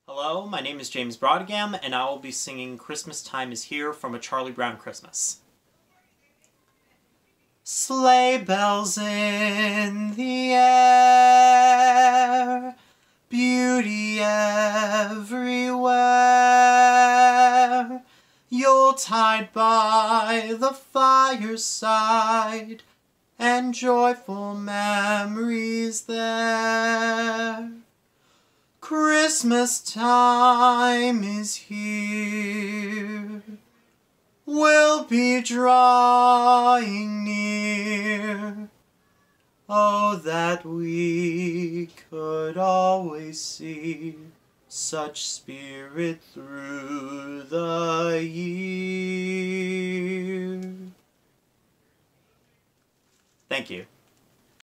Hello, my name is James Broadgam, and I will be singing Christmas Time is Here from A Charlie Brown Christmas. Sleigh bells in the air, beauty everywhere, Yuletide by the fireside, and joyful memories there. Christmas time is here, we'll be drawing near. Oh, that we could always see such spirit through the year. Thank you.